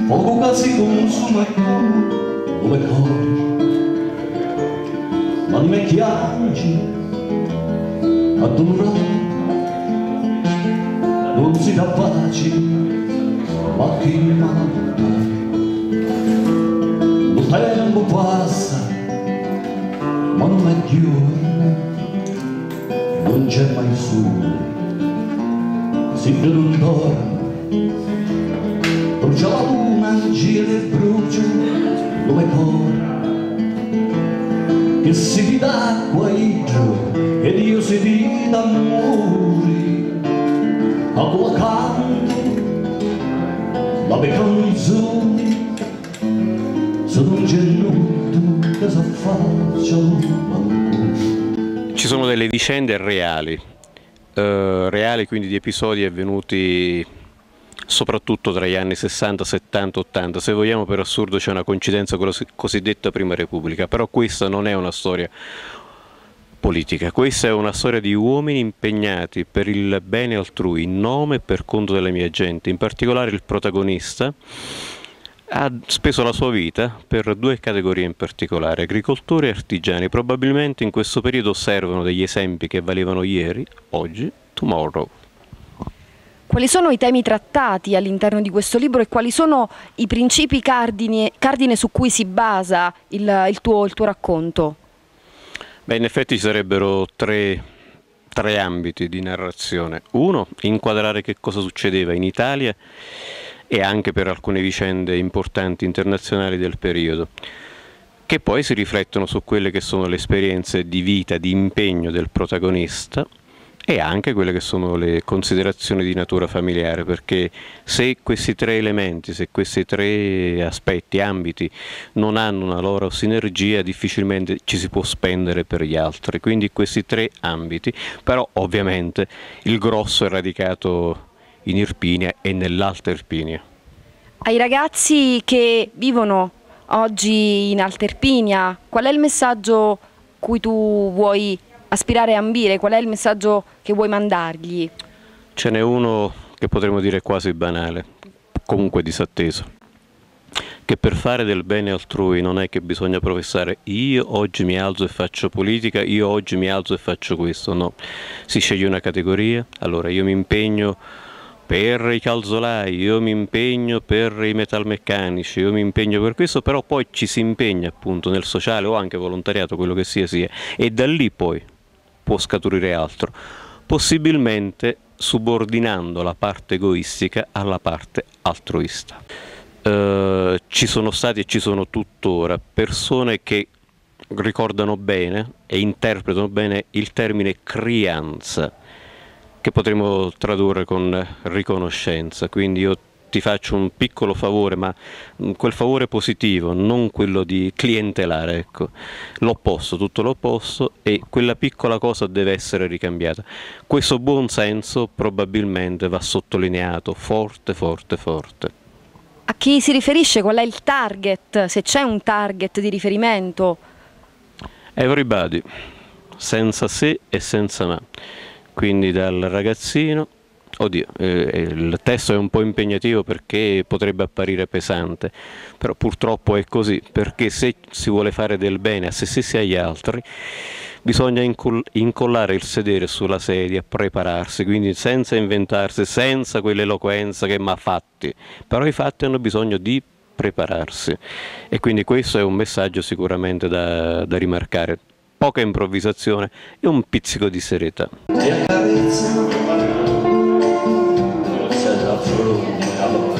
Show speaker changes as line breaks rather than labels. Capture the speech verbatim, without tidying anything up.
poco che si consuma più come cori, ma di me chiagi addolorati, non si dà pace, ma chi manda. Lo tempo passa, ma non è giorno, non c'è mai sole, sempre non dorme. Brucia la luna, gira e brucia come cuore, che si vede acqua idro ed io si vede amore. A tua canto la mia canzone, se non c'è nulla che si affaccia ancora.
Ci sono delle vicende reali, eh, reali quindi di episodi avvenuti soprattutto tra gli anni sessanta, settanta, ottanta, se vogliamo per assurdo c'è una coincidenza con la cosiddetta Prima Repubblica, però questa non è una storia politica, questa è una storia di uomini impegnati per il bene altrui, in nome e per conto della mia gente. In particolare il protagonista ha speso la sua vita per due categorie in particolare, agricoltori e artigiani. Probabilmente in questo periodo servono degli esempi che valevano ieri, oggi, tomorrow.
Quali sono i temi trattati all'interno di questo libro e quali sono i principi cardine, cardine su cui si basa il, il, tuo, il tuo racconto?
Beh, in effetti ci sarebbero tre, tre ambiti di narrazione. Uno, inquadrare che cosa succedeva in Italia e anche per alcune vicende importanti internazionali del periodo, che poi si riflettono su quelle che sono le esperienze di vita, di impegno del protagonista, e anche quelle che sono le considerazioni di natura familiare, perché se questi tre elementi, se questi tre aspetti, ambiti non hanno una loro sinergia, difficilmente ci si può spendere per gli altri. Quindi questi tre ambiti, però ovviamente il grosso è radicato in Irpinia e nell'Alta Irpinia.
Ai ragazzi che vivono oggi in Alta Irpinia, qual è il messaggio cui tu vuoi aspirare e ambire? Qual è il messaggio che vuoi mandargli?
Ce n'è uno che potremmo dire quasi banale, comunque disatteso, che per fare del bene altrui non è che bisogna professare io oggi mi alzo e faccio politica, io oggi mi alzo e faccio questo, no. Si sceglie una categoria, allora io mi impegno per i calzolai, io mi impegno per i metalmeccanici, io mi impegno per questo, però poi ci si impegna appunto nel sociale o anche volontariato, quello che sia sia, e da lì poi può scaturire altro, possibilmente subordinando la parte egoistica alla parte altruista. Eh, ci sono stati e ci sono tuttora persone che ricordano bene e interpretano bene il termine crianza, che potremmo tradurre con riconoscenza. Quindi io ti faccio un piccolo favore, ma quel favore positivo, non quello di clientelare, ecco, l'opposto, tutto l'opposto, e quella piccola cosa deve essere ricambiata. Questo buon senso probabilmente va sottolineato forte, forte, forte.
A chi si riferisce? Qual è il target? Se c'è un target di riferimento?
Everybody, senza se e senza ma. Quindi dal ragazzino, oddio, eh, il testo è un po' impegnativo perché potrebbe apparire pesante, però purtroppo è così, perché se si vuole fare del bene a se stessi e agli altri, bisogna incollare il sedere sulla sedia, prepararsi, quindi senza inventarsi, senza quell'eloquenza che ma fatti, però i fatti hanno bisogno di prepararsi, e quindi questo è un messaggio sicuramente da, da rimarcare. Poca improvvisazione e un pizzico di serietà.
E accarezza, lo sento al fronte,